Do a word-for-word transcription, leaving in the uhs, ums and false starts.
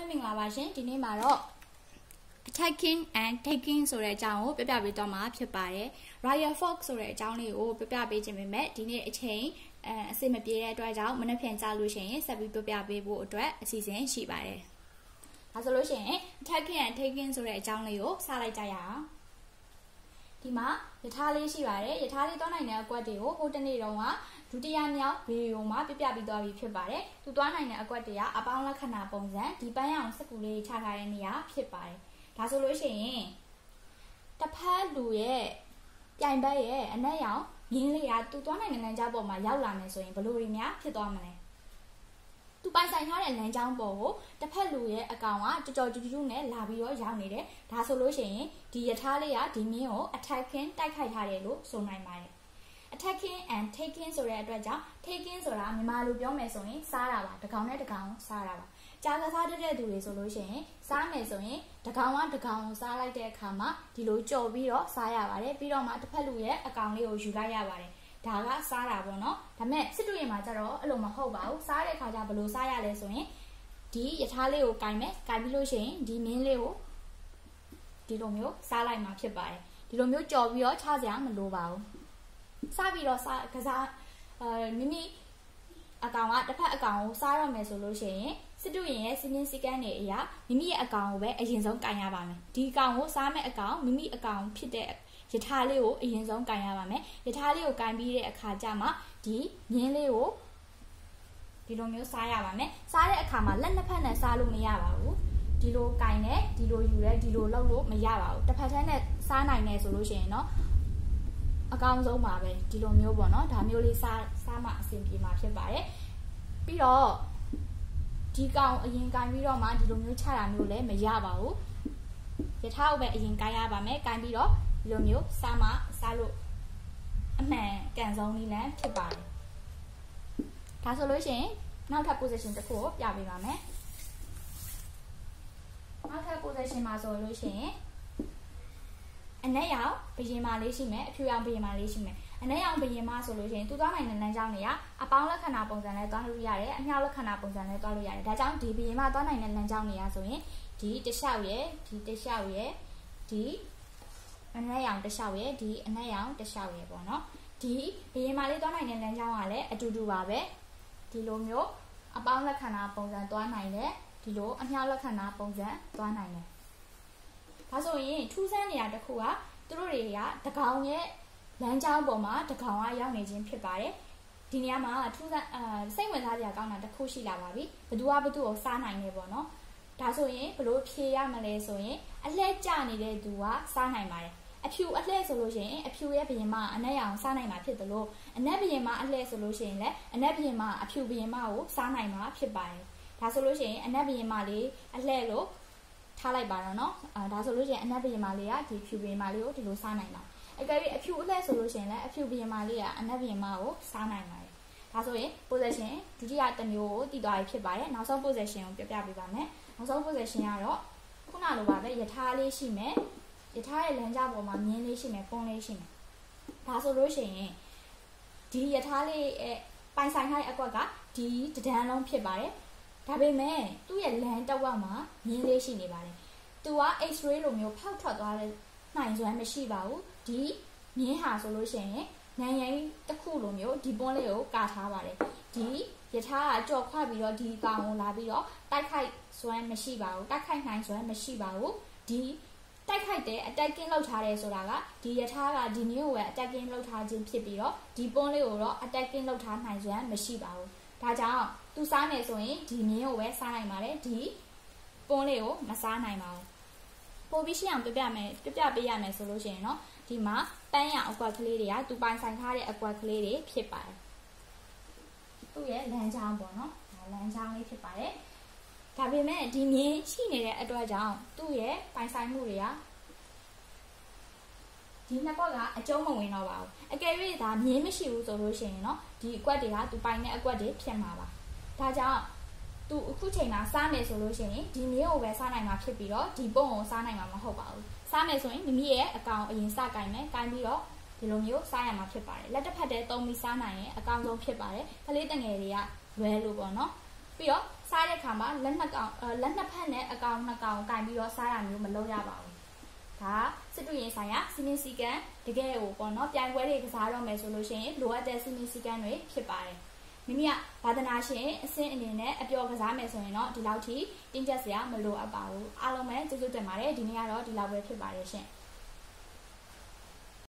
မင်္ဂလာပါရှင်ဒီနေ့မှာတော့ attacking and taking ဆိုတဲ့အကြောင်းကိုပြပြပေးတော့မှာဖြစ်ပါတယ် Royal Fox ဆိုတဲ့အကြောင်းလေးကိုပြပြပေးခြင်းပေမဲ့ဒီနေ့အချိန်အအစိမပြေတဲ့အတွက်ကြောင့်မနှက်ဖြန်ကြလို့ရှိရင်ဆက်ပြီးပြပြပေးဖို့အတွက်အစီအစဉ်ရှိပါတယ်ဒါဆိုလို့ရှိရင် attacking and taking ဆိုတဲ့အကြောင်းလေးကိုစလိုက်ကြရအောင်ဒီမှာယထာလေးရှိပါတယ်ယထာလေးသွားနိုင်တဲ့အကွက်တွေကိုဟိုတနေ့တုန်းကဒုတိယမြောက်ဗီဒီယိုမှာပြပြပြီးသွားပြီဖြစ်ပါတယ်သူသွားနိုင်တဲ့အကွက်တွေကအပေါင်းလက္ခဏာပုံစံဒီပန်းရအောင်စက်ကူလေးချထားတဲ့နေရာဖြစ်ပါတယ်ဒါဆိုလို့ရှိရင်တစ်ဖက်လူရဲ့ပြိုင်ဘက်ရဲ့အနက်ရောင်ရင်းလေးကသူသွားနိုင်တဲ့လမ်းကြောင်းပေါ်မှာရောက်လာမယ်ဆိုရင်ဘယ်လိုတွေများဖြစ်သွားမလဲသူပိုင်ဆိုင်ထားတဲ့လမ်းကြောင်းပေါ်ကိုတစ်ဖက်လူရဲ့အကောင်ကကြော်ကြော်ကျူးကျူးနဲ့လာပြီးတော့ရောက်နေတယ်ဒါဆိုလို့ရှိရင်ဒီယထာလေးကဒီမင်းကို attacking တိုက်ခိုက်ထားတယ်လို့ဆိုနိုင်ပါတယ် attacking and taking ဆိုတဲ့အတွက်ကြောင့် taking ဆိုတာမြန်မာလိုပြောမယ်ဆိုရင်စားတာပါတကောင်နဲ့တကောင်စားတာပါကြာကစားတဲ့သူတွေဆိုလို့ရှိရင်စားမယ်ဆိုရင်တကောင်ကတကောင်စားလိုက်တဲ့အခါမှာဒီလိုကြော်ပြီးတော့စားရပါတယ်ပြီးတော့မှတစ်ဖက်လူရဲ့အကောင်လေးကိုယူလိုက်ရပါတယ်ဒါကစားတာပေါ့နော်ဒါပေမဲ့စစ်တူရင်မှာကျတော့အဲ့လိုမဟုတ်ပါဘူးစားတဲ့အခါကျဘယ်လိုစားရလဲဆိုရင်ဒီယထာလေးကိုကင်မယ်ကင်ပြီးလို့ရှိရင်ဒီမင်းလေးကိုဒီလိုမျိုးစားလိုက်မှာဖြစ်ပါတယ်ဒီလိုမျိုးကြော်ပြီးတော့ချစရာမလိုပါဘူးစားပြီးတော့စားကစားအဲမိမိအကောင်ကတစ်ဖက်အကောင်ကိုစားရမယ်ဆိုလို့ရှိရင်စစ်တူရင်ရဲ့စီမင်းစည်းကမ်းတွေအရာမိမိရဲ့အကောင်ကိုပဲအရင်ဆုံးကင်ရပါမယ်ဒီအကောင်ကိုစားမဲ့အကောင်မိမိအကောင်ဖြစ်တဲ့ယထာလေးကိုအရင်ဆုံးကင်ရပါမယ်ယထာလေးကိုကင်ပြီးတဲ့အခါကျမှဒီမြင်းလေးကိုဒီလိုမျိုးစားရပါမယ်စားတဲ့အခါမှာလက်နှစ်ဖက်နဲ့စားလို့မရပါဘူးဒီလိုကင်နဲ့ဒီလိုယူရဲဒီလိုလုပ်လို့မရပါဘူးတစ်ဖက်ထဲနဲ့စားနိုင်တယ်ဆိုလို့ရှိရင်เนาะအကောင်းဆုံးပါပဲဒီလိုမျိုးပေါ့เนาะဒါမျိုးလေးစားစားမှအဆင်ပြေမှာဖြစ်ပါတယ်ပြီးတော့ဒီကောင်အရင်ကင်ပြီးတော့မှဒီလိုမျိုးချတာမျိုးလည်းမရပါဘူးယထာကိုပဲအရင်ကင်ရပါမယ်ကင်ပြီးတော့ဒီလိုမျိုးစားမှစားလို့အမှန်ကန်ဆုံးနည်းလမ်းဖြစ်ပါတယ်ဒါဆိုလို့ရှိရင်နောက်ထပ် position တစ်ခုကိုပြပေးပါမယ်နောက်ထပ် position မှာဆိုလို့ရှိရင်အနက်ရောင်ဘယင်မာလေးရှိမယ်အဖြူရောင်ဘယင်မာလေးရှိမယ်အနက်ရောင်ဘယင်မာဆိုလို့ရှိရင်သူသွားနိုင်တဲ့လမ်းကြောင်းတွေကအပေါင်းလက္ခဏာပုံစံနဲ့သွားလို့ရတယ်အမြောက်လက္ခဏာပုံစံနဲ့သွားလို့ရတယ်ဒါကြောင့်ဒီဘယင်မာသွားနိုင်တဲ့လမ်းကြောင်းတွေကဆိုရင်ဒီတစ်လျှောက်ရယ်ဒီတစ်လျှောက်ရယ်ဒီအနက်ရောင်တစ်လျှောက်ရယ်ဒီအနက်ရောင်တစ်လျှောက်ရယ်ပေါ့နော်ဒီဘယင်မာလေးသွားနိုင်တဲ့လမ်းကြောင်းကလည်းအတူတူပါပဲဒီလိုမျိုးအပေါင်းလက္ခဏာပုံစံသွားနိုင်တယ်ဒီလိုအမြောက်လက္ခဏာပုံစံသွားနိုင်တယ်ဒါဆိုရင်ထူးဆန်းနေရာတစ်ခုကသူတို့တွေကတကောင်ရဲ့လမ်းကြောင်းပေါ်မှာတကောင်ကရောက်နေခြင်းဖြစ်ပါတယ်ဒီနေရာမှာထူးဆန်းအာစိတ်ဝင်စားစရာကောင်းတာတစ်ခုရှိလာပါပြီဘသူကဘသူကိုစားနိုင်နေပေါ့နော်ဒါဆိုရင်ဘလို့ဖြေရမလဲဆိုရင်အလှည့်ကျနေတဲ့သူကစားနိုင်ပါတယ်အဖြူအလှည့်ဆိုလို့ရှိရင်အဖြူရဲ့ဘယင်မအနက်ရောင်စားနိုင်မှာဖြစ်တယ်လို့အနက်ဘယင်မအလှည့်ဆိုလို့ရှိရင်လည်းအနက်ဘယင်မအဖြူဘယင်မကိုစားနိုင်မှာဖြစ်ပါတယ်ဒါဆိုလို့ရှိရင်အနက်ဘယင်မလေးအလှည့်လို့ထားလိုက်ပါတော့เนาะအာဒါဆိုလို့ရှိရင်အနက်ဘယင်မလေးကဒီဖြူဘယင်မလေးကိုဒီလိုစားနိုင်တာအကယ်၍အဖြူအလှည့်ဆိုလို့ရှိရင်လည်းအဖြူဘယင်မလေးကအနက်ဘယင်မကိုစားနိုင်ပါတယ်ဒါဆိုရင် position ဒုတိယတစ်မျိုးကိုတည်သွားပြီဖြစ်ပါတယ်နောက်ဆုံး position ကိုပြပြပေးပါမယ်နောက်ဆုံး position ကတော့ခုနလိုပါပဲယထာလေးရှိမယ်ယထာရဲ့လမ်းကြောင်းပေါ်မှာမြင်းလေးရှိမယ်ပုံလေးရှိမယ်ဒါဆိုလို့ရှိရင်ဒီယထာလေးရဲ့ပိုင်ဆိုင်ထားတဲ့အကွက်ကဒီတဒန်းလုံးဖြစ်ပါတယ်ဒါပေမဲ့သူ့ရဲ့လမ်းတစ်ဝက်မှာမြင်းလေးရှိနေပါတယ်သူက X-ray လိုမျိုးဖောက်ထွက်သွားတဲ့နိုင်စွမ်းမရှိပါဘူးဒီမြင်းဟာဆိုလို့ရှိရင်နိုင်ရင်တစ်ခုလိုမျိုးဒီပွန်းလေးကိုကာထားပါတယ်ဒီယထာကကြော်ခွပြီးတော့ဒီကောင်ကိုလာပြီးတော့တိုက်ခိုက်စွမ်းမရှိပါဘူးတိုက်ခိုက်နိုင်စွမ်းမရှိပါဘူးဒီတိုက်ခိုက်တဲ့ attacking လောက်ထားတယ်ဆိုတာကဒီယထာကဒီနည်းကိုပဲ attacking လောက်ထားခြင်းဖြစ်ပြီးတော့ဒီပွန်းလေးကိုတော့ attacking လောက်ထားနိုင်စွမ်းမရှိပါဘူးဒါကြောင့်သူစားမယ်ဆိုရင်ဒီမြင်းကိုပဲစားနိုင်ပါတယ်ဒီပွန်းလေးကိုမစားနိုင်ပါဘူးပို့ပြီးရှင်းအောင်ပြပြမယ်ပြပြပေးရမယ်ဆိုလို့ရှိရင်เนาะဒီမှာပန်းရအကွက်ကလေးတွေကသူပိုင်ဆိုင်ထားတဲ့အကွက်ကလေးတွေဖြစ်ပါတယ်သူ့ရဲ့လမ်းကြောင်းပေါ့เนาะဒါလမ်းကြောင်းလေးဖြစ်ပါတယ်ဒါပေမဲ့ဒီမြင်းရှိနေတဲ့အတွက်ကြောင့်သူ့ရဲ့ပိုင်ဆိုင်မှုတွေကဒီနှစ်ကွက်ကအကျုံးမဝင်တော့ပါဘူးအကယ်၍ဒါမြင်းမရှိဘူးဆိုလို့ရှိရင်เนาะဒီအကွက်တွေကသူပိုင်တဲ့အကွက်တွေဖြစ်မှာပါဒါကြောင့်သူအခုချိန်မှာစားမယ်ဆိုလို့ရှိရင်ဒီမြင်းကိုပဲစားနိုင်မှာဖြစ်ပြီးတော့ဒီပုံကိုစားနိုင်မှာမဟုတ်ပါဘူးစားမယ်ဆိုရင်မိမိရဲ့အကောင်အရင်စကင်မယ်ကင်ပြီးတော့ဒီလိုမျိုးစားရမှာဖြစ်ပါတယ်လက်တစ်ဖက်တည်းသုံးပြီးစားနိုင်ရင်အကောင်ဆုံးဖြစ်ပါတယ်ကလေးတငယ်တွေကလွဲလို့ပေါ့နော်ပြီးတော့စားတဲ့ခါမှာလက်နှစ်ကောင်လက်နှစ်ဖက်နဲ့အကောင်နှစ်ကောင်ကင်ပြီးတော့စားတာမျိုးမလုပ်ရပါဘူးဒါစစ်တူရင်ဆိုင်ရာစီမင်းစီကံတကယ်ကိုပေါ့နော်ပြိုင်ပွဲတွေကစားတော့မယ်ဆိုလို့ရှိရင်လိုအပ်တဲ့စီမင်းစီကံတွေဖြစ်ပါတယ်မိမိကဘာသာနာရှင်အစင်းအနေနဲ့အပျော်ကစားမယ်ဆိုရင်တော့ဒီလောက်ထိတင်းကျပ်စရာမလိုအပ်ပါဘူးအားလုံးပဲကျေးဇူးတင်ပါတယ်ဒီနေ့ကတော့ဒီလောက်ပဲဖြစ်ပါတယ်ရှင်